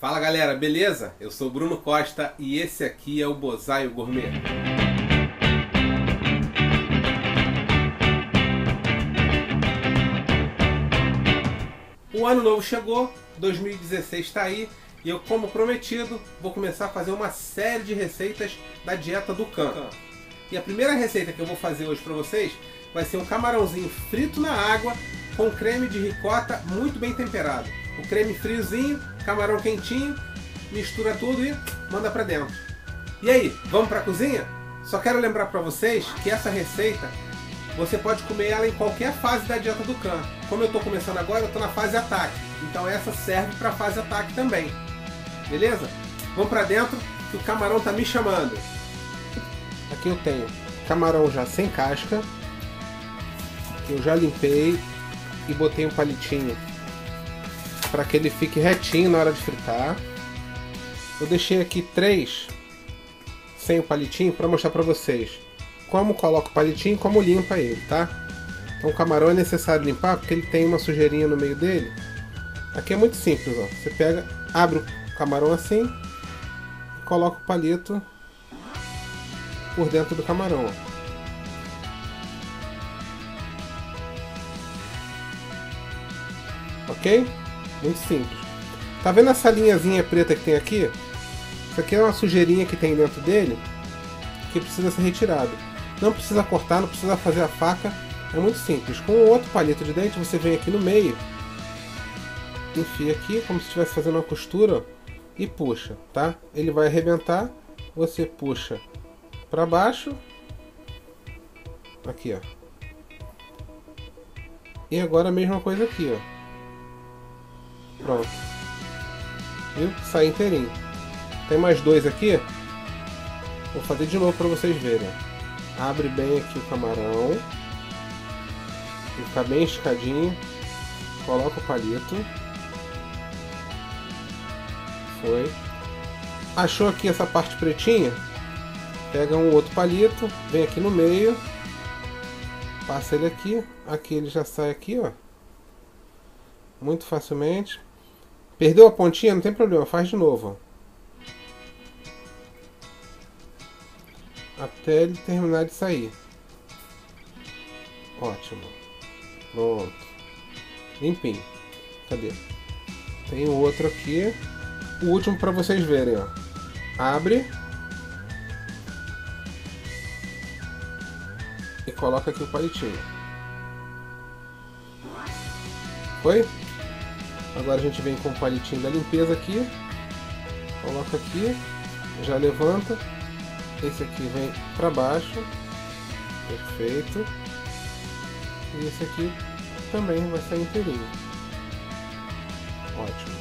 Fala galera, beleza? Eu sou o Bruno Costa e esse aqui é o Bozaio Gourmet. O ano novo chegou, 2016 está aí e eu, como prometido, vou começar a fazer uma série de receitas da dieta do Can. E a primeira receita que eu vou fazer hoje para vocês vai ser um camarãozinho frito na água com creme de ricota muito bem temperado. O creme friozinho, camarão quentinho, mistura tudo e manda pra dentro. E aí, vamos pra cozinha? Só quero lembrar pra vocês que essa receita você pode comer ela em qualquer fase da dieta do Can. Como eu tô começando agora, eu tô na fase ataque. Então essa serve pra fase ataque também. Beleza? Vamos pra dentro que o camarão tá me chamando. Aqui eu tenho camarão já sem casca, que eu já limpei e botei um palitinho para que ele fique retinho na hora de fritar. Eu deixei aqui 3 sem o palitinho para mostrar para vocês como coloca o palitinho e como limpa ele, tá? Então o camarão é necessário limpar porque ele tem uma sujeirinha no meio dele. Aqui é muito simples, ó. Você pega, abre o camarão assim e coloca o palito por dentro do camarão, ó. Ok? Muito simples. Tá vendo essa linhazinha preta que tem aqui? Isso aqui é uma sujeirinha que tem dentro dele que precisa ser retirada. Não precisa cortar, não precisa fazer a faca. É muito simples. Com o outro palito de dente você vem aqui no meio, enfia aqui como se estivesse fazendo uma costura, ó, e puxa, tá? Ele vai arrebentar. Você puxa para baixo. Aqui, ó. E agora a mesma coisa aqui, ó. Pronto. Viu? Sai inteirinho. Tem mais 2 aqui. Vou fazer de novo para vocês verem. Abre bem aqui o camarão. Fica bem esticadinho. Coloca o palito. Foi. Achou aqui essa parte pretinha? Pega um outro palito. Vem aqui no meio. Passa ele aqui. Aqui ele já sai aqui, ó. Muito facilmente. Perdeu a pontinha? Não tem problema, faz de novo. Ó. Até ele terminar de sair. Ótimo. Pronto. Limpinho. Cadê? Tem o outro aqui. O último para vocês verem, ó. Abre. E coloca aqui o palitinho. Foi? Agora a gente vem com o palitinho da limpeza aqui, coloca aqui, já levanta, esse aqui vem para baixo, perfeito, e esse aqui também vai sair inteirinho, ótimo.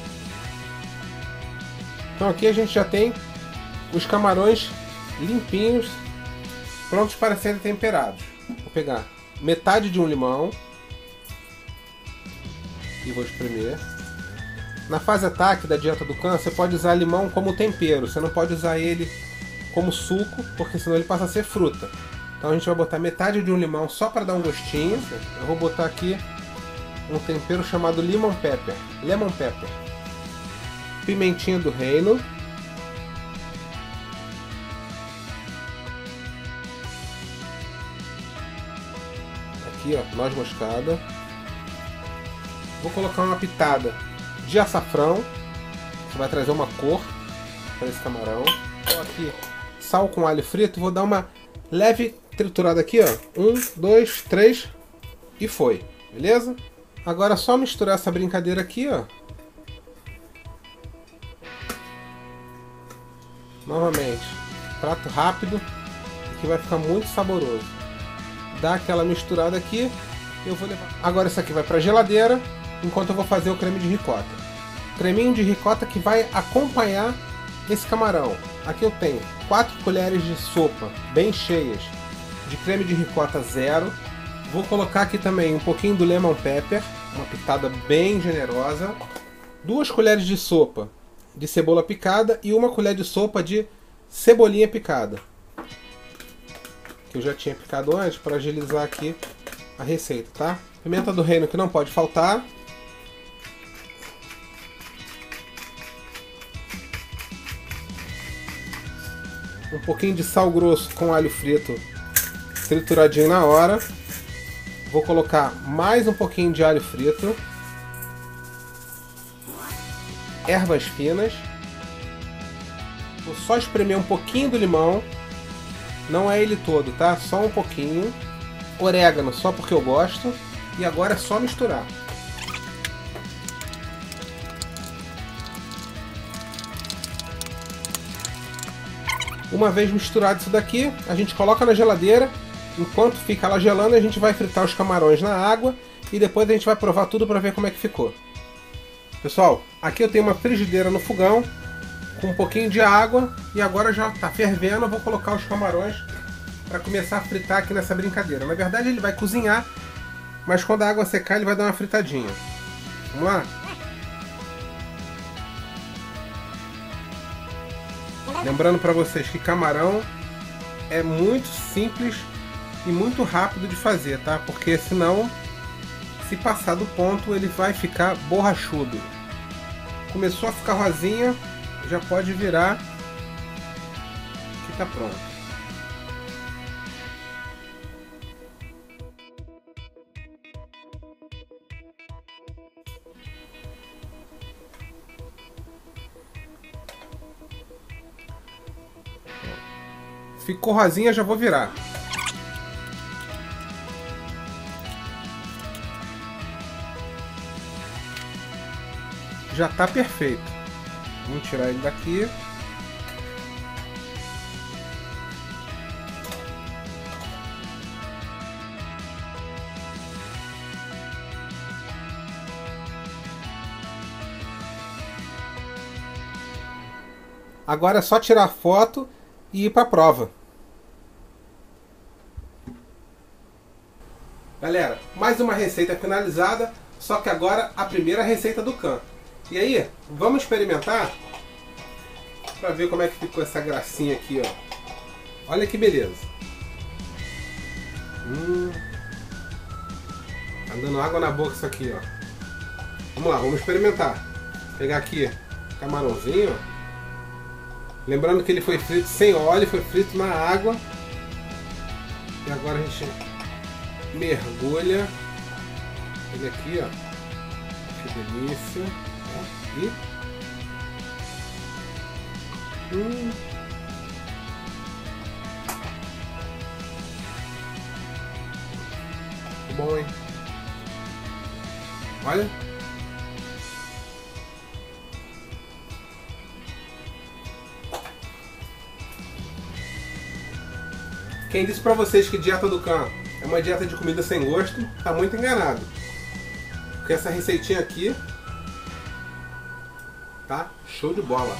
Então aqui a gente já tem os camarões limpinhos, prontos para serem temperados. Vou pegar metade de um limão e vou espremer. Na fase ataque da dieta do Can, você pode usar limão como tempero, você não pode usar ele como suco, porque senão ele passa a ser fruta. Então a gente vai botar metade de um limão só para dar um gostinho. Eu vou botar aqui um tempero chamado lemon pepper. Pimentinha do reino. Aqui, ó, noz moscada. Vou colocar uma pitada de açafrão, que vai trazer uma cor para esse camarão. Então aqui, sal com alho frito, vou dar uma leve triturada aqui, ó. 1, 2, 3 e foi, beleza? Agora é só misturar essa brincadeira aqui, ó. Novamente, prato rápido, que vai ficar muito saboroso. Dá aquela misturada aqui, eu vou levar. Agora isso aqui vai para a geladeira, enquanto eu vou fazer o creme de ricota. Creminho de ricota que vai acompanhar esse camarão. Aqui eu tenho 4 colheres de sopa bem cheias de creme de ricota zero. Vou colocar aqui também um pouquinho do lemon pepper, uma pitada bem generosa. 2 colheres de sopa de cebola picada e 1 colher de sopa de cebolinha picada, que eu já tinha picado antes para agilizar aqui a receita, tá? Pimenta do reino que não pode faltar. um pouquinho de sal grosso com alho frito trituradinho na hora. Vou colocar mais um pouquinho de alho frito, ervas finas. Vou só espremer um pouquinho do limão, não é ele todo, tá? Só um pouquinho. Orégano, só porque eu gosto. E agora é só misturar. Uma vez misturado isso daqui, a gente coloca na geladeira. Enquanto fica ela gelando, a gente vai fritar os camarões na água e depois a gente vai provar tudo para ver como é que ficou. Pessoal, aqui eu tenho uma frigideira no fogão com um pouquinho de água e agora já está fervendo. Eu vou colocar os camarões para começar a fritar aqui nessa brincadeira. Na verdade ele vai cozinhar, mas quando a água secar ele vai dar uma fritadinha. Vamos lá? Lembrando para vocês que camarão é muito simples e muito rápido de fazer, tá? Porque senão, se passar do ponto, ele vai ficar borrachudo. Começou a ficar rosinha, já pode virar que tá pronto. Ficou rosinha, já vou virar. Já tá perfeito. Vamos tirar ele daqui. Agora é só tirar foto e ir para a prova. Galera, mais uma receita finalizada, só que agora a primeira receita do Khan. E aí, vamos experimentar para ver como é que ficou essa gracinha aqui, ó. Olha que beleza. Tá dando água na boca isso aqui, ó. Vamos lá, vamos experimentar. Vou pegar aqui camarãozinho, ó. Lembrando que ele foi frito sem óleo, foi frito na água. E agora a gente mergulha ele aqui, ó. Que delícia. E muito bom, hein? Olha. Quem disse pra vocês que dieta do Khan é uma dieta de comida sem gosto, tá muito enganado. Porque essa receitinha aqui tá show de bola.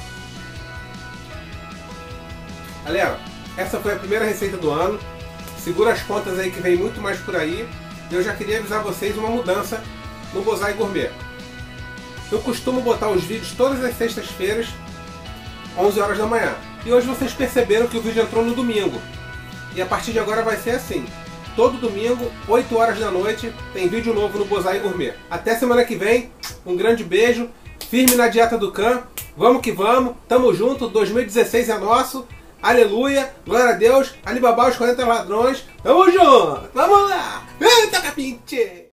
Galera, essa foi a primeira receita do ano. Segura as pontas aí que vem muito mais por aí. E eu já queria avisar vocês uma mudança no Bonsai Gourmet. Eu costumo botar os vídeos todas as sextas-feiras, 11 horas da manhã. E hoje vocês perceberam que o vídeo entrou no domingo. E a partir de agora vai ser assim. Todo domingo, 8 horas da noite, tem vídeo novo no Bonsai Gourmet. Até semana que vem, um grande beijo, firme na dieta do Khan, vamos que vamos, tamo junto, 2016 é nosso, aleluia, glória a Deus, Alibaba os 40 ladrões, tamo junto, vamos lá, eita capinte!